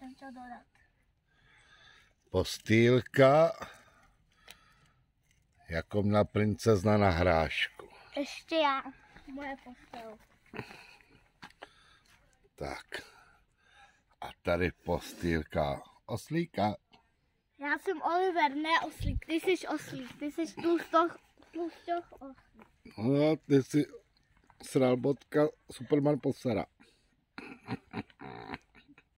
jsem chtěl dodat. Postýlka, jako měla princezna na hrášku. Ještě já, moje postel. Tak. A tady postýlka oslíka. Já jsem Oliver, ne oslík. Ty jsi oslík, ty jsi tlustok oslík. No, ty jsi sral bodka, Superman posera.